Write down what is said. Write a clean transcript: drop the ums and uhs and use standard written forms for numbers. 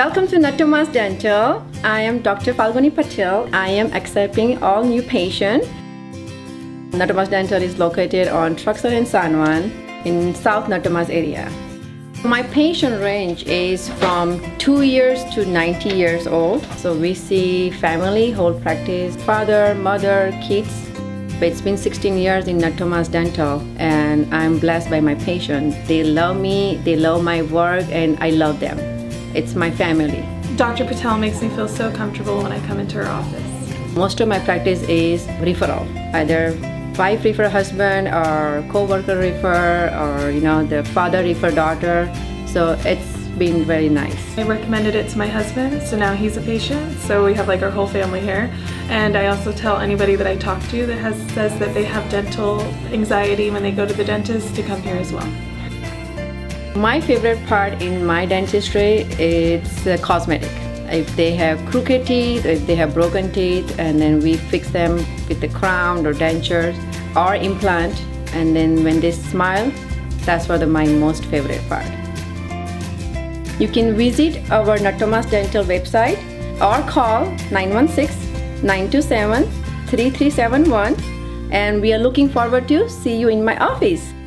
Welcome to Nattomas Dental. I am Dr. Falguni Patel. I am accepting all new patients. Nattomas Dental is located on Truxtun and San Juan in South Nattomas area. My patient range is from 2 years to 90 years old. So we see family, whole practice, father, mother, kids. It's been 16 years in Nattomas Dental and I'm blessed by my patients. They love me, they love my work, and I love them. It's my family. Dr. Patel makes me feel so comfortable when I come into her office. Most of my practice is referral. Either wife refer husband or co-worker refer, or the father refer daughter. So it's been very nice. I recommended it to my husband, so now he's a patient. So we have like our whole family here. And I also tell anybody that I talk to that says that they have dental anxiety when they go to the dentist to come here as well. My favorite part in my dentistry is the cosmetic. If they have crooked teeth, if they have broken teeth, and then we fix them with the crown or dentures or implant, and then when they smile, that's my most favorite part. You can visit our Nattomas Dental website or call 916-927-3371, and we are looking forward to see you in my office.